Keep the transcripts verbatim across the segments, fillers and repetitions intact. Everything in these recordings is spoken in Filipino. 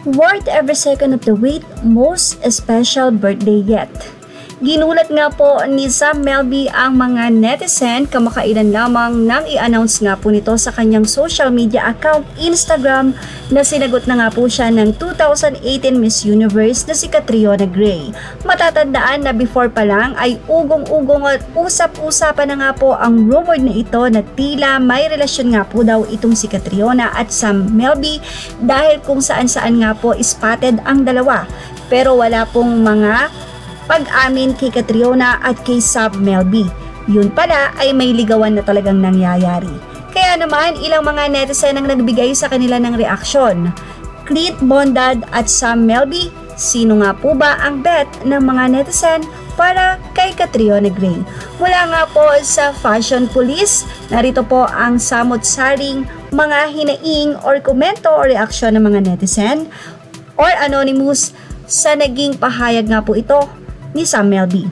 Worth every second of the wait, most special birthday yet. Ginulat nga po ni Sam Milby ang mga netizen kamakailan lamang nang i-announce nga po nito sa kanyang social media account Instagram na sinagot na nga po siya ng two thousand eighteen Miss Universe na si Catriona. Matatandaan na before pa lang ay ugong-ugong at usap-usapan na nga po ang rumored na ito na tila may relasyon nga po daw itong si Catriona at Sam Milby dahil kung saan-saan nga po spotted ang dalawa. Pero wala pong mga pag-amin kay Catriona at kay Sam Milby. Yun pala ay may ligawan na talagang nangyayari. Kaya naman ilang mga netizen ang nagbigay sa kanila ng reaksyon. Clin, Bindad at Sam Milby, sino nga po ba ang bet ng mga netizen para kay Catriona? Mula nga po sa Fashion Police, narito po ang Samot, Saring, mga hinaing or komento o reaksyon ng mga netizen or anonymous sa naging pahayag nga po ito ni Sam Milby.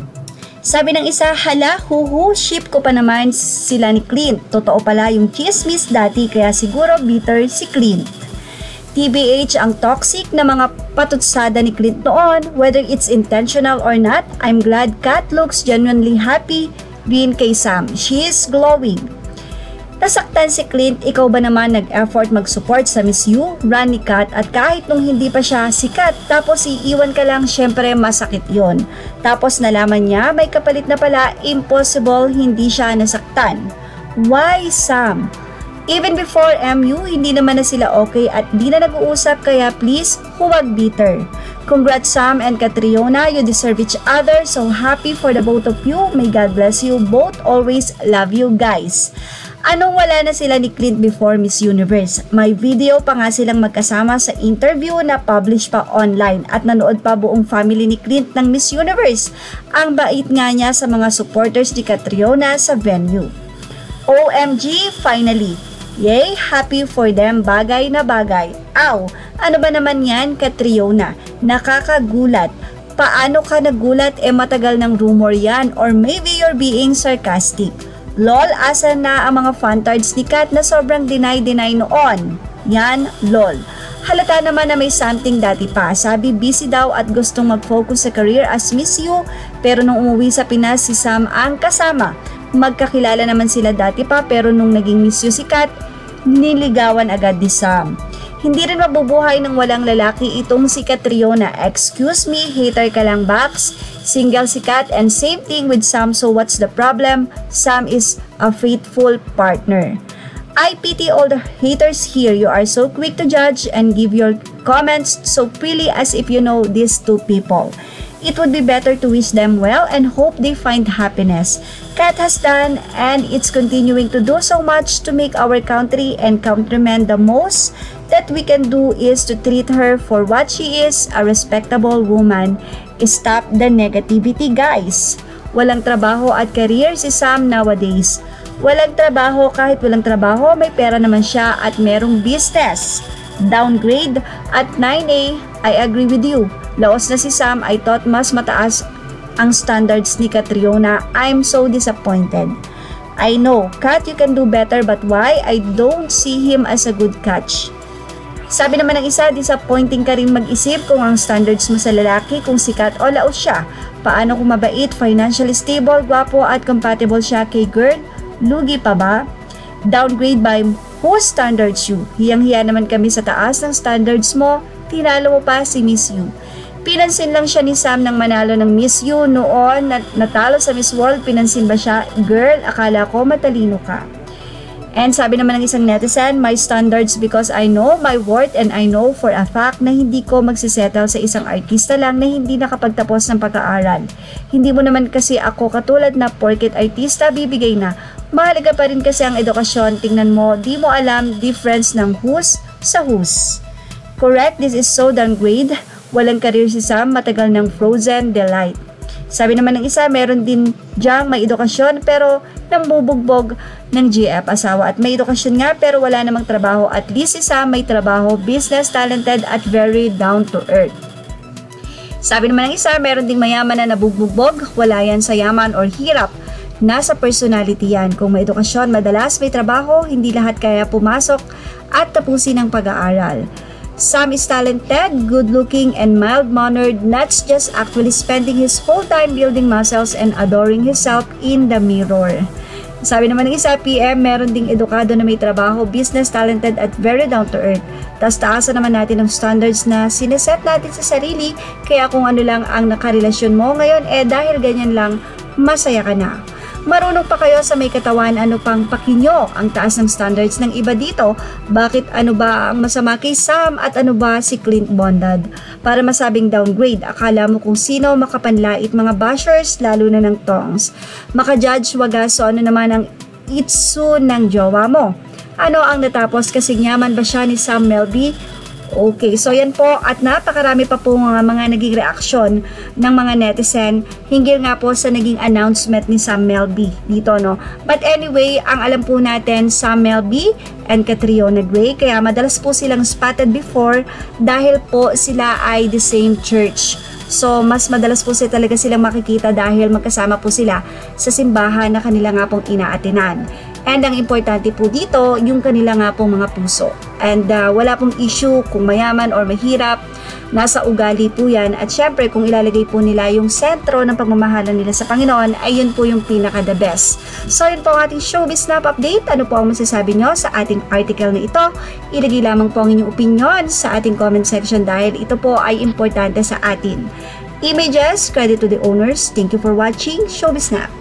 Sabi ng isa, hala, huhu, ship ko pa naman sila ni Clin. Totoo pala yung chismis dati kaya siguro bitter si Clin. T B H ang toxic na mga patutsada ni Clin noon, whether it's intentional or not. I'm glad Kat looks genuinely happy din kay Sam. She is glowing. Nasaktan si Clin, ikaw ba naman nag-effort mag-support sa Miss You, run ni Kat at kahit nung hindi pa siya sikat tapos iiwan ka lang, syempre masakit yon. Tapos nalaman niya may kapalit na pala, impossible hindi siya nasaktan. Why Sam? Even before M U, hindi naman na sila okay at di na nag-uusap kaya please huwag bitter. Congrats Sam and Catriona, you deserve each other, so happy for the both of you. May God bless you both, always love you guys. Anong wala na sila ni Clin before Miss Universe? May video pa nga silang magkasama sa interview na publish pa online at nanood pa buong family ni Clin ng Miss Universe. Ang bait nga niya sa mga supporters ni Catriona sa venue. O M G, finally! Yay, happy for them, bagay na bagay. Aw, ano ba naman yan, Catriona? Nakakagulat. Paano ka nagulat? Eh matagal ng rumor yan or maybe you're being sarcastic. Lol, asa na ang mga fantards ni Kat na sobrang deny-deny noon? Yan, lol. Halata naman na may something dati pa. Sabi busy daw at gustong mag-focus sa career as Miss You, pero nung umuwi sa Pinas si Sam ang kasama. Magkakilala naman sila dati pa pero nung naging Miss You si Kat, niligawan agad ni Sam. Hindi rin mabubuhay ng walang lalaki itong si Catriona. Excuse me, hater ka lang Bax. Single si Kat and same thing with Sam, so what's the problem? Sam is a faithful partner. I pity all the haters here. You are so quick to judge and give your comments so freely as if you know these two people. It would be better to wish them well and hope they find happiness. Kat has done and it's continuing to do so much to make our country and countrymen. The most that we can do is to treat her for what she is, a respectable woman. Stop the negativity guys. Walang trabaho at career si Sam nowadays. Walang trabaho, kahit walang trabaho may pera naman siya at merong business. Downgrade at nine A, I agree with you. Laos na si Sam, I thought mas mataas ang standards ni Catriona. I'm so disappointed. I know, Kat, you can do better but why? I don't see him as a good catch. Sabi naman ng isa, disappointing ka rin mag-isip kung ang standards mo sa lalaki kung sikat o laos siya. Paano kung mabait, financially stable, gwapo at compatible siya kay girl? Lugi pa ba? Downgrade by whose standards you? Hiyang-hiya naman kami sa taas ng standards mo, tinalo mo pa si Miss You. Pinansin lang siya ni Sam nang manalo ng Miss You noon, nat natalo sa Miss World, pinansin ba siya? Girl, akala ko matalino ka. And sabi naman ng isang netizen, my standards because I know my worth and I know for a fact na hindi ko magsisettle sa isang artista lang na hindi nakapagtapos ng pag-aaral. Hindi mo naman kasi ako katulad na porket artista bibigay na. Mahalaga pa rin kasi ang edukasyon. Tingnan mo, di mo alam difference ng who's sa who's. Correct, this is so downgrade. Walang career si Sam, matagal ng frozen delight. Sabi naman ng isa, meron din diyang may edukasyon pero nambubugbog ng G F asawa at may edukasyon nga pero wala namang trabaho. At least si Sam may trabaho, business, talented at very down to earth. Sabi naman ng isa, meron ding mayaman na nabubugbog, wala yan sa yaman or hirap. Nasa personality yan. Kung may edukasyon, madalas may trabaho, hindi lahat kaya pumasok at tapusin ang pag-aaral. Sam is talented, good-looking, and mild-mannered, not just actually spending his whole time building muscles and adoring himself in the mirror. Sabi naman ng isa, P M, meron ding edukado na may trabaho, business, talented, at very down-to-earth. Tapos taasan naman natin ang standards na sineset natin sa sarili, kaya kung ano lang ang nakarelasyon mo ngayon, eh dahil ganyan lang, masaya ka na. Marunong pa kayo sa may katawan, ano pang pakinyo ang taas ng standards ng iba dito? Bakit ano ba ang masama kay Sam at ano ba si Clin Bindad? Para masabing downgrade, akala mo kung sino makapanlait, mga bashers lalo na ng tongs. Makajudge wagaso ano naman ang itsu ng jowa mo. Ano ang natapos, kasi nyaman ba siya ni Sam Milby? Okay, so yan po, at napakarami pa po mga, mga naging reaksyon ng mga netizen hinggil nga po sa naging announcement ni Sam Milby dito, no? But anyway, ang alam po natin, Sam Milby and Catriona Gray, kaya madalas po silang spotted before dahil po sila ay the same church. So, mas madalas po sila talaga silang makikita dahil magkasama po sila sa simbahan na kanila nga pong inaatinan. And ang importante po dito, yung kanila nga pong mga puso. And uh, wala pong issue kung mayaman or mahirap, nasa ugali po yan. At syempre, kung ilalagay po nila yung sentro ng pagmamahalan nila sa Panginoon, ay yun po yung pinaka the best. So, yun po ang ating showbiz snap update. Ano po ang masasabi nyo sa ating article na ito? Ilagay lamang po ang inyong opinion sa ating comment section dahil ito po ay importante sa atin. Images, credit to the owners. Thank you for watching Showbiz Snap.